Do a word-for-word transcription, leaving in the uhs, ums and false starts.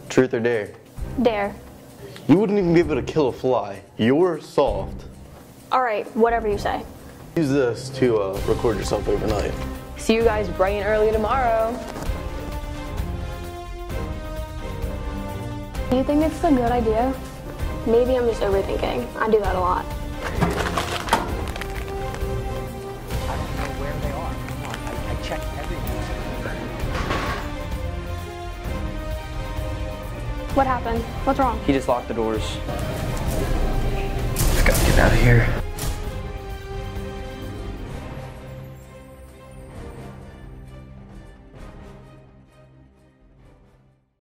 Truth or dare? Dare. You wouldn't even be able to kill a fly. You're soft. Alright, whatever you say. Use this to uh, record yourself overnight. See you guys bright and early tomorrow. Do you think it's a good idea? Maybe I'm just overthinking. I do that a lot. I don't know where they are. Come on, I, I checked everything. What happened? What's wrong? He just locked the doors. Just gotta get out of here.